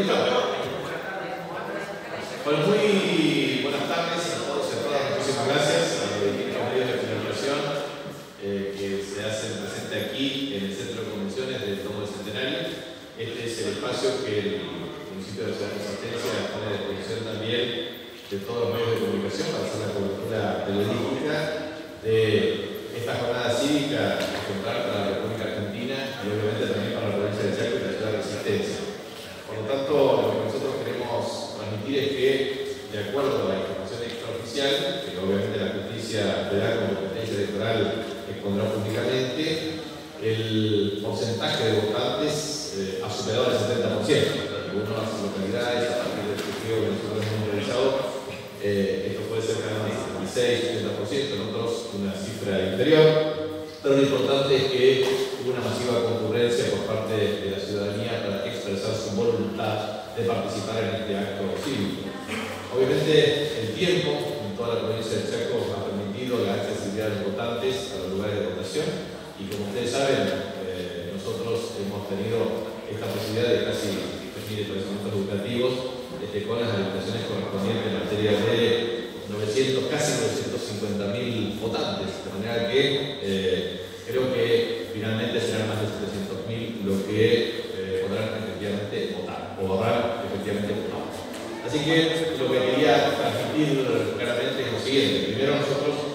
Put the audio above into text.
Bueno, muy buenas tardes a todos y a todas. Muchísimas gracias a los distintos medios de comunicación que se hacen presente aquí en el Centro de Convenciones del Domo del Centenario. Este es el espacio que el municipio de Ciudad Resistencia pone a disposición también de todos los medios de comunicación para hacer la cobertura periodística de esta jornada cívica ejemplar para la República Argentina y obviamente también para la provincia de Chaco y la Ciudad de Resistencia. Por lo tanto, lo que nosotros queremos transmitir es que, de acuerdo a la información extraoficial, que obviamente la justicia federal como competencia electoral expondrá públicamente, el porcentaje de votantes ha superado el 70%. En algunas localidades, a partir del objetivo que nosotros hemos realizado, esto puede ser cercano al 76-70%, en otros una cifra inferior. Pero lo importante es que hubo una masiva concurrencia por parte de la ciudadanía para expresar su voluntad de participar en este acto cívico. Obviamente el tiempo en toda la provincia de Chaco ha permitido la accesibilidad de los votantes a los lugares de votación y como ustedes saben, nosotros hemos tenido esta posibilidad de casi 3.000 establecimientos educativos con las habilitaciones correspondientes en materia de 900, casi 950.000 votantes, de manera que creo que finalmente serán más de 700.000 los que podrán efectivamente votar, o habrán efectivamente votado. Así que lo que quería transmitir claramente es lo siguiente. Primero, nosotros